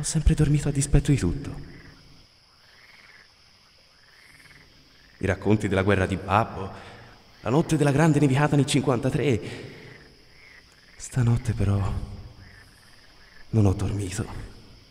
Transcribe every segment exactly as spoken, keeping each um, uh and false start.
sempre dormito a dispetto di tutto. I racconti della guerra di Babbo, la notte della grande nevicata nel cinquantatré. Stanotte però non ho dormito.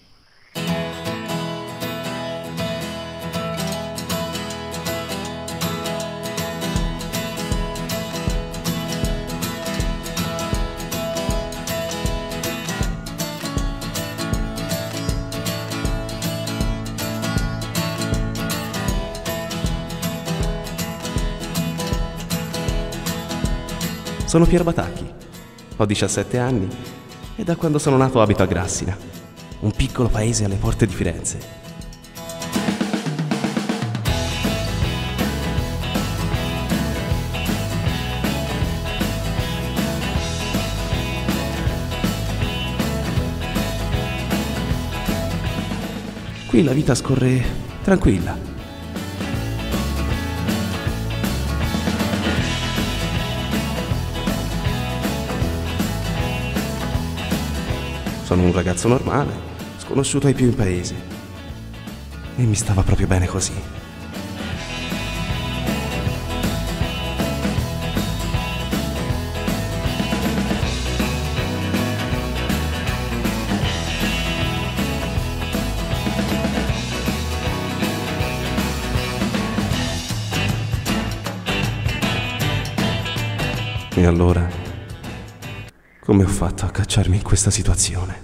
Sono Pier Batacchi, ho diciassette anni e da quando sono nato abito a Grassina, un piccolo paese alle porte di Firenze. Qui la vita scorre tranquilla. Sono un ragazzo normale, sconosciuto ai più in paese. E mi stava proprio bene così. E allora, come ho fatto a cacciarmi in questa situazione?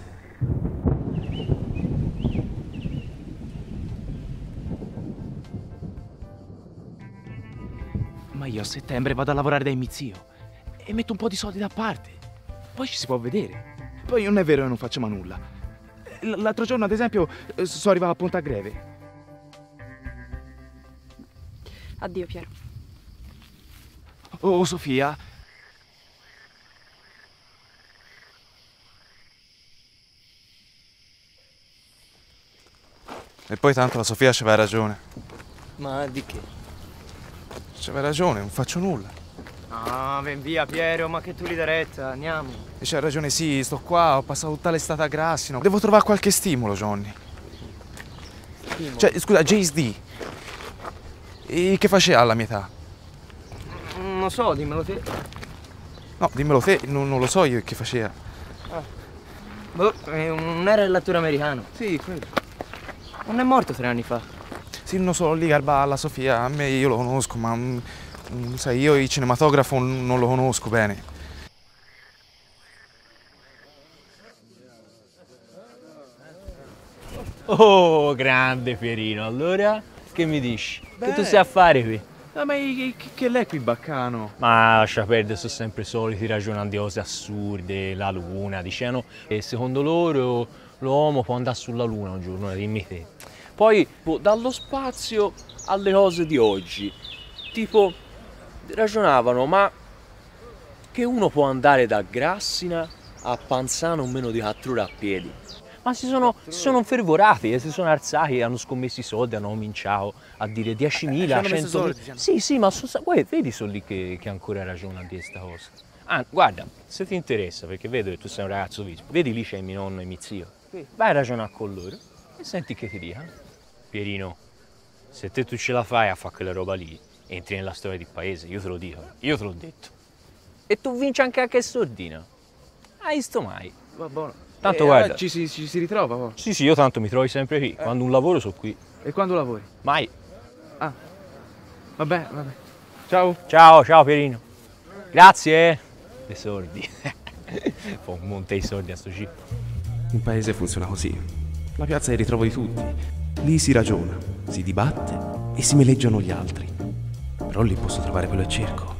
Ma io a settembre vado a lavorare da mio zio e metto un po' di soldi da parte. Poi ci si può vedere. Poi non è vero che non facciamo nulla. L- L'altro giorno, ad esempio, eh, sono arrivato a Ponta Greve. Addio, Piero. Oh, Sofia. E poi tanto la Sofia c'aveva ragione. Ma di che? C'aveva ragione, non faccio nulla. Ah, ven via Piero, ma che tu li dai retta, andiamo. E c'ha ragione, sì, sto qua, ho passato tutta l'estate a Grassino. Devo trovare qualche stimolo, Johnny. Stimolo. Cioè, scusa, J S D. E che faceva alla mia età? Non lo so, dimmelo te. No, dimmelo te, non, non lo so io che faceva. Ah. Boh, non era il l'attore americano. Sì, quello. Non è morto tre anni fa. Sì, non so, lì Garba alla Sofia, a me io lo conosco, ma mm, sai, io il cinematografo non lo conosco bene. Oh, grande Pierino, allora che mi dici? Beh. Che tu sai a fare qui? Ah, ma che, che l'è qui baccano? Ma lascia perdere, sono sempre i soliti ragionando di cose assurde, la luna, dicevano che secondo loro l'uomo può andare sulla luna un giorno, dimmi te. Poi boh, dallo spazio alle cose di oggi, tipo ragionavano, ma che uno può andare da Grassina a Panzano in meno di quattro ore a piedi? Ma si sono, si sono infervorati, e si sono alzati, hanno scommesso i soldi, hanno cominciato a dire diecimila, centomila. Sì, sì, ma so, guarda, vedi sono lì che, che ancora ragionano di questa cosa. Ah, guarda, se ti interessa, perché vedo che tu sei un ragazzo vispo, vedi lì c'è mio nonno e mio zio. Vai a ragionare con loro e senti che ti dicono. Pierino, se te tu ce la fai a fare quella roba lì, entri nella storia del paese, io te lo dico, io te l'ho detto. E tu vinci anche a che sordina. Hai visto mai? Va buono. Tanto eh, guarda. Ci, ci, ci si ritrova poi. Sì, sì, io tanto mi trovi sempre qui. Eh. Quando un lavoro sono qui. E quando lavori? Mai. Ah. Vabbè, vabbè. Ciao. Ciao, ciao Pierino. Grazie. I soldi. Fa un monte di soldi a sto chip. In paese funziona così. La piazza è il ritrovo di tutti. Lì si ragiona, si dibatte e si meleggiano gli altri. Però lì posso trovare quello che cerco.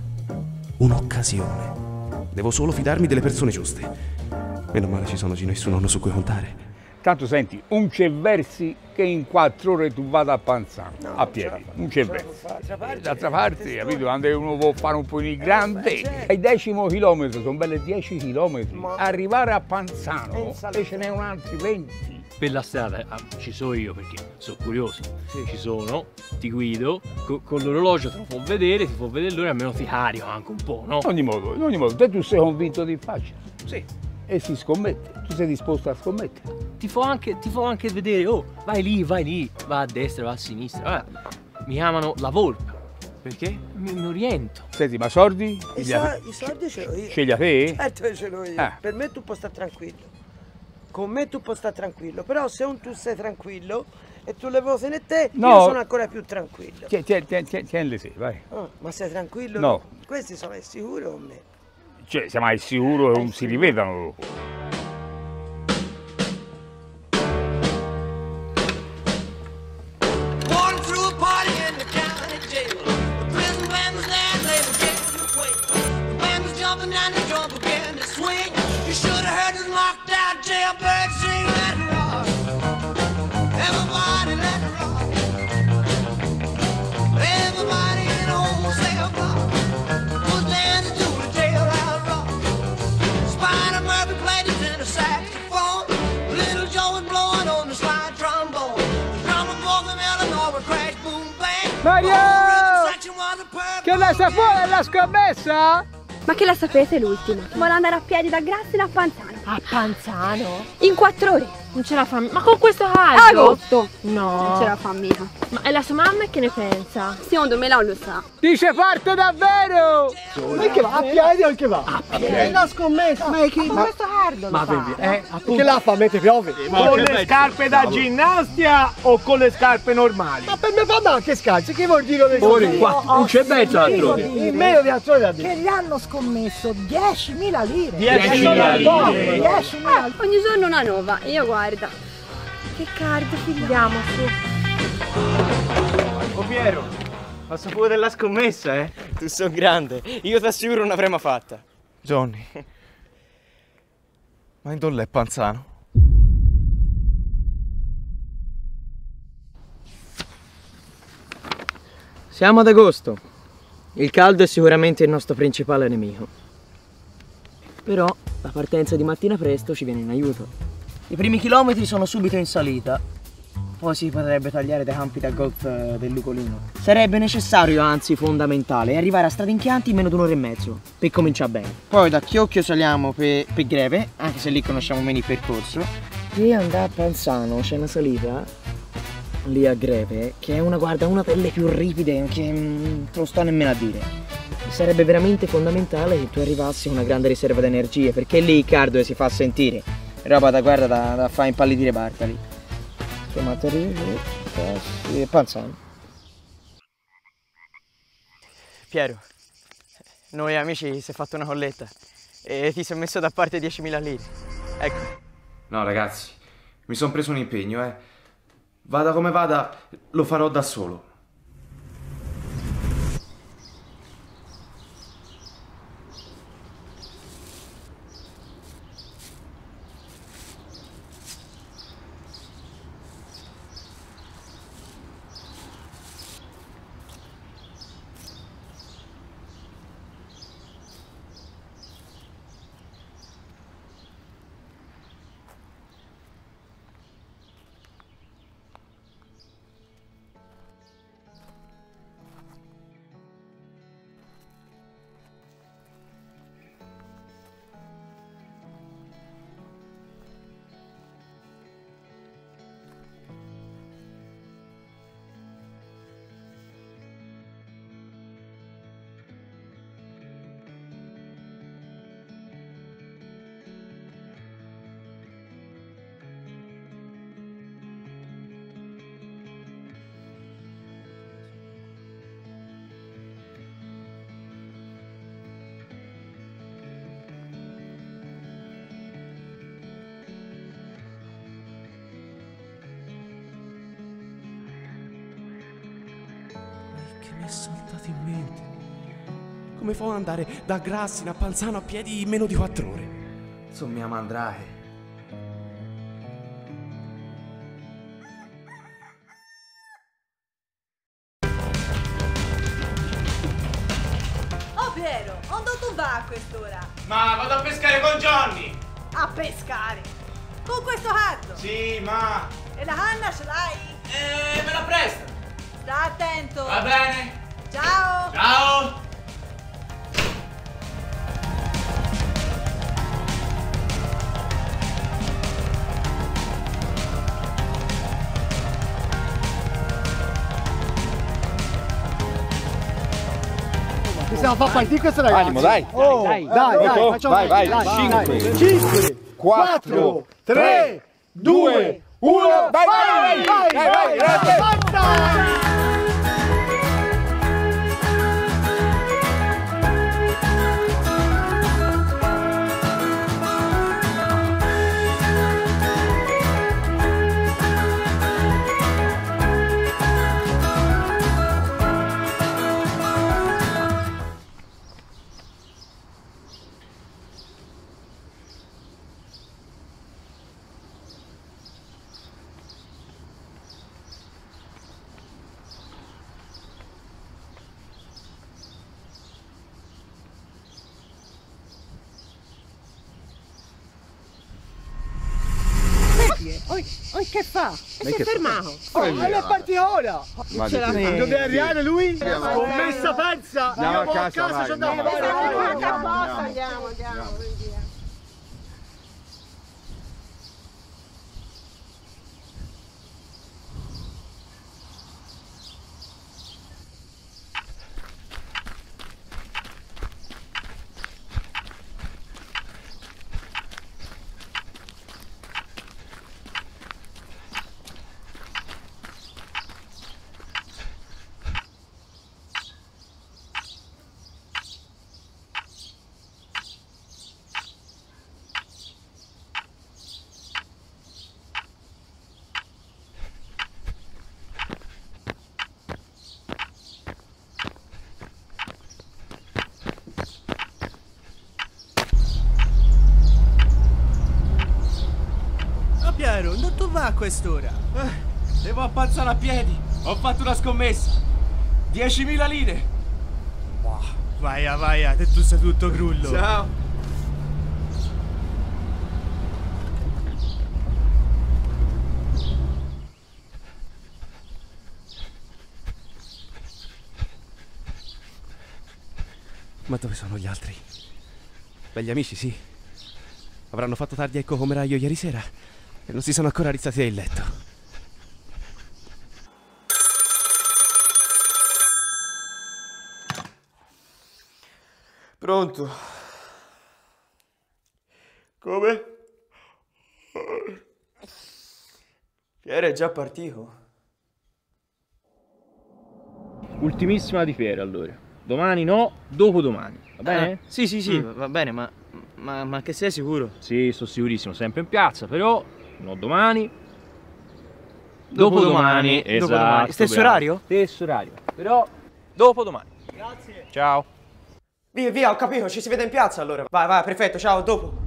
Un'occasione. Devo solo fidarmi delle persone giuste. Meno male ci sono Gino e suo nonno su cui contare. Tanto senti, un c'è versi che in quattro ore tu vada a Panzano, no, a piedi, un c'è versi. D'altra parte, capito, quando uno può fare un po' di grande, ai decimo chilometro, sono belle dieci chilometri, arrivare a Panzano e ce n'è un altri venti. Per la strada ah, ci sono io perché sono curioso, sì. Ci sono, ti guido, co con l'orologio te lo può vedere, ti può vedere l'ora, almeno ti carico anche un po', no? In ogni modo, in ogni modo, te tu sei convinto di farcela? Sì. e si scommette. Tu sei disposto a scommettere? Ti fa anche, ti fa anche vedere, oh, vai lì, vai lì, va a destra, va a sinistra. Guarda, mi chiamano la volpe. Perché? Mi, mi oriento. Senti, ma soldi? I, so I soldi ce l'ho io. Scegli a te? Certo che ce l'ho io. Eh. Per me tu puoi stare tranquillo. Con me tu puoi stare tranquillo. Però se un tu sei tranquillo e tu le cose in te, no. Io sono ancora più tranquillo. Tieni, tieni, tieni, tieni le sei, vai. Oh, ma sei tranquillo? No. Questi sono sicuro con me. Cioè, sei mai sicuro che non si rivedano? Mario! Che la sa fuori la scommessa? Ma che la sapete l'ultima? Vuole andare a piedi da Grassina a Panzano. A Panzano? In quattro ore. Non ce la fa, ma con questo caldo? Agosto. No. Non ce la fa mica. Ma e la sua mamma che ne pensa? Secondo me non lo sa. Dice parte davvero! Ma che va? A piedi o che va? A piedi. È una scommessa. Ma, che... ma con questo caldo ma lo fa? Eh, che la fa mentre piove? Ma con le scarpe da ginnastica o con le scarpe normali? Ma per me fanno anche scalzi, che vuol dire che Ora qua, non c'è mezzo altrove. In meno di altrove da dire. Che gli hanno scommesso diecimila lire. diecimila lire. diecimila lire. Ogni giorno una nuova. Io guarda. Che card, figliamo su. Oh Piero, ho saputo della scommessa, eh? Tu sei grande, io ti assicuro non l'avrei mai fatta. Johnny, ma in dove è Panzano? Siamo ad agosto. Il caldo è sicuramente il nostro principale nemico. Però la partenza di mattina presto ci viene in aiuto. I primi chilometri sono subito in salita, poi si potrebbe tagliare dai campi da golf del Lucolino. Sarebbe necessario, anzi fondamentale, arrivare a Stradinchianti in meno di un'ora e mezzo, per cominciare bene. Poi da Chiocchio saliamo per, per Greve, anche se lì conosciamo meno il percorso. E andare a Panzano, c'è una salita, lì a Greve, che è una, guarda, una delle più ripide, che non te lo sto nemmeno a dire. Sarebbe veramente fondamentale che tu arrivassi con una grande riserva di energie, perché lì il cardio si fa sentire. Roba da guarda da, da fare impallidire Bartali. Chiamate lì, Panzano. Piero, noi amici si è fatto una colletta e ti sei messo da parte diecimila lire. Ecco. No ragazzi, mi sono preso un impegno, eh. Vada come vada, lo farò da solo. Mi è saltato in mente. Come fa ad andare da Grassina a Panzano a piedi in meno di quattro ore? Insomma, mia mandrake. Oh Piero, dove tu vai a quest'ora? Ma vado a pescare con Johnny! A pescare? Con questo caldo? Sì, ma... E la canna ce l'hai? Eh, me la presta! Sta attento! Va bene! Ciao! Ciao! Possiamo far partire questo ragazzo? Animo, dai. Oh, dai, dai, dai, facciamo vai, vai, dai, cinque, dai. cinque, quattro, tre, due, uno, vai, vai, vai, vai, vai, vai. Oi, oi, che fa? E si è fermato. Oh, è partito ora. Ce la fai. Dove arrivare lui? Scommessa persa. Andiamo a casa, vai, c'è da andiamo. fare. Andiamo, andiamo, andiamo. Piero, dove tu vai a quest'ora? Eh, devo appazzare a piedi. Ho fatto una scommessa. diecimila lire. Wow. Vai, vai, te tu sei tutto crullo. Ciao. Ma dove sono gli altri? Begli amici, sì. Avranno fatto tardi a Ecco come Raio ieri sera e non si sono ancora rizzati dal letto. Pronto? Come? Piero è già partito. Ultimissima di Piero allora. Domani no, dopodomani. Va bene? Ah, sì, sì, sì, Mm. va bene, ma, ma, ma che sei sicuro? Sì, sono sicurissimo, sempre in piazza, però no domani. Dopodomani. Esatto. Dopodomani. Stesso bravo. orario? Stesso orario. Però dopodomani. Grazie. Ciao. Via, via, ho capito, ci si vede in piazza allora. Vai, vai, perfetto, ciao, dopo.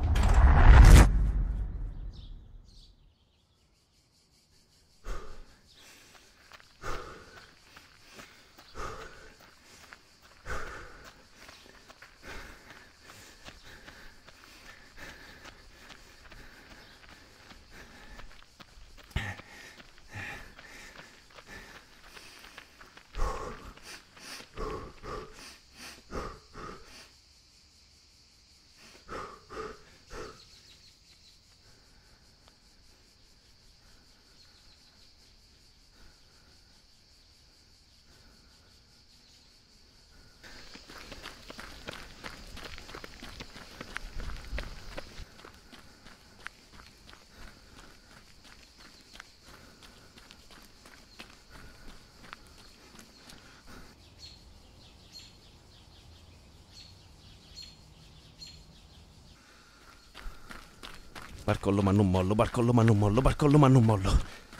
Barcollo ma non mollo, barcollo ma non mollo, barcollo ma non mollo.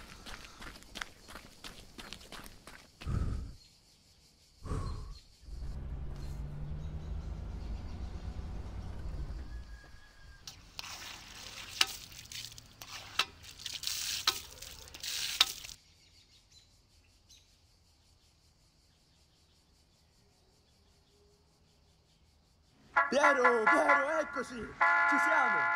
Piero, Piero, eccoci, ci siamo.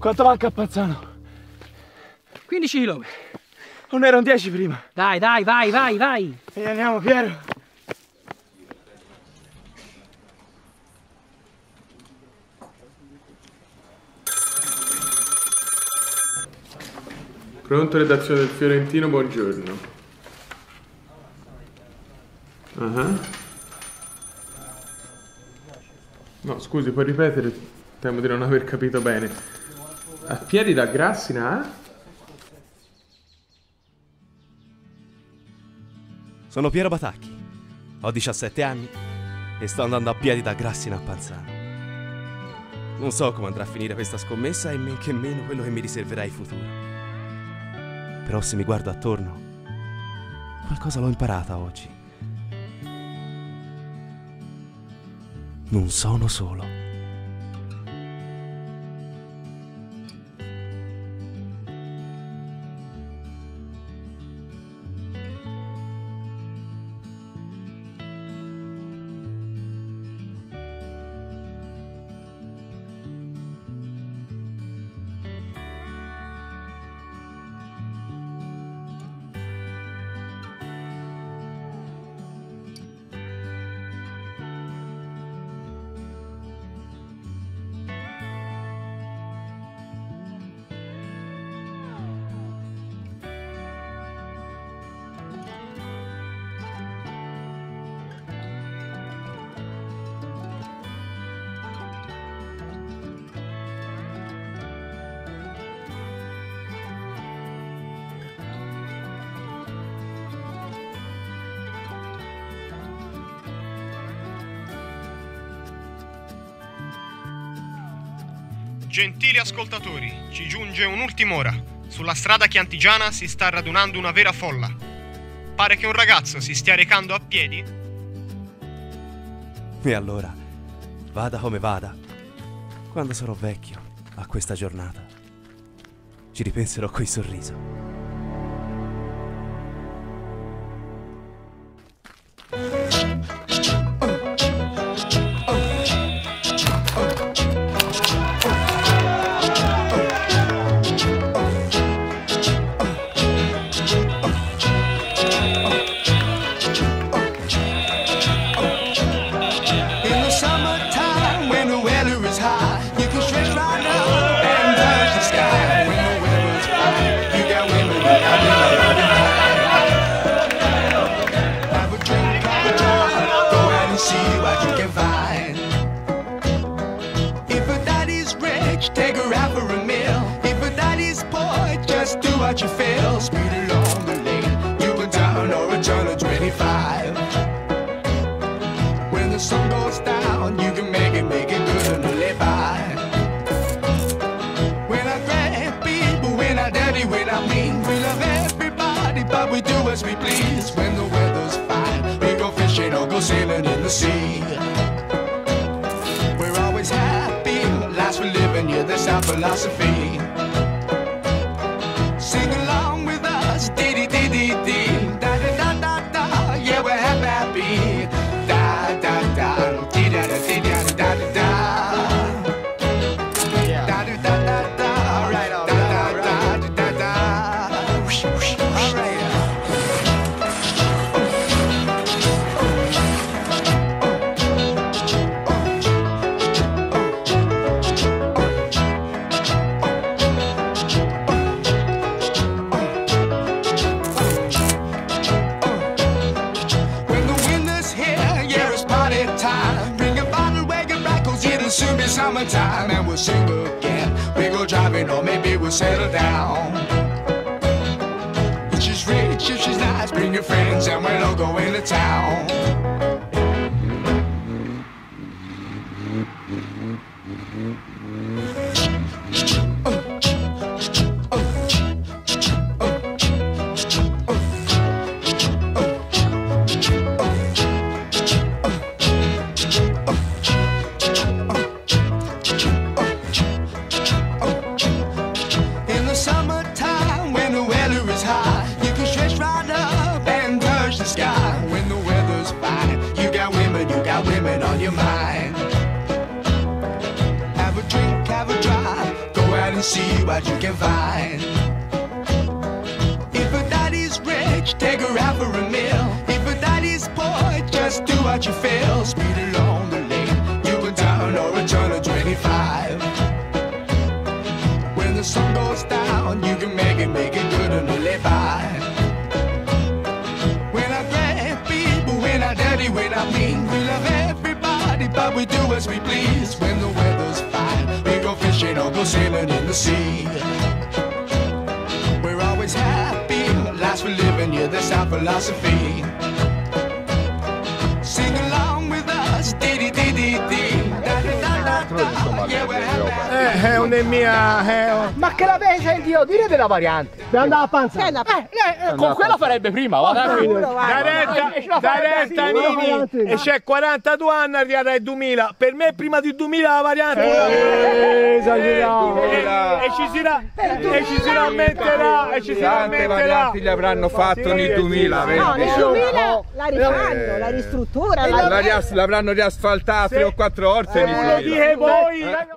Quanto manca a Panzano? quindici chilometri. Non erano dieci prima. Dai, dai, vai, vai, vai. E andiamo, Piero. Pronto, redazione del Fiorentino, buongiorno. Uh-huh. No, scusi, puoi ripetere? Temo di non aver capito bene. A piedi da Grassina, eh? Sono Piero Batacchi, ho diciassette anni e sto andando a piedi da Grassina a Panzano. Non so come andrà a finire questa scommessa e men che meno quello che mi riserverà il futuro. Però se mi guardo attorno, qualcosa l'ho imparata oggi. Non sono solo. Gentili ascoltatori, ci giunge un'ultima ora. Sulla strada chiantigiana si sta radunando una vera folla. Pare che un ragazzo si stia recando a piedi. E allora, vada come vada, quando sarò vecchio a questa giornata, ci ripenserò coi sorriso. Watch you fail, speed along the lane. You go down or a turn of twenty-five. When the sun goes down, you can make it, make it good and live by. When I grab people, when I dirty, when I mean, we love everybody, but we do as we please. When the weather's fine, we go fishing or go sailing in the sea. We're always happy, lives we're living, yeah, that's our philosophy. Sing along with us, dee dee dee dee dee, da da da da da, yeah we're happy, happy, da da da, dee da da dee da da da da, da da da da da, alright, da da da da da da, whoosh whoosh, alright. Soon be summertime and we'll sing again. We go driving or maybe we'll settle down. If she's rich, if she's nice, bring your friends and we'll all go into town. Sky when the weather's fine. and see what you can find. If a daddy's rich, take her out for a meal. If a daddy's poor, just do what you feel. Speed along the lane, you can turn or a turn of twenty-five. When the sun goes down, you can make it, make it good and live by. When I grab people, when I daddy, when I mean, we love everybody, but we do as we please. When the weather's fine, we go fishing or go sailing in the sea. We're always happy, life's for living, yeah, that's our philosophy. Sing along with us, dee dee dee dee dee, da da da da, yeah, we're happy. Eh, è una mia... È... Ma che la pensa il dio? Dire della variante. Per andare a panzare. Eh, eh, con quella farebbe prima, va da qui. Da retta, da retta Nini, e c'è quarantadue anni arrivata ai duemila. Per me prima di duemila la variante. Eh, esagerato. E ci si ra- e ci si rammenterà, e ci si rammenterà. Tante varianti gli avranno fatto nel duemila, vedi? No, nel duemila la rifanno, la ristrutturano. L'avranno riasfaltata tre o quattro volte nel duemila. Lo dite voi.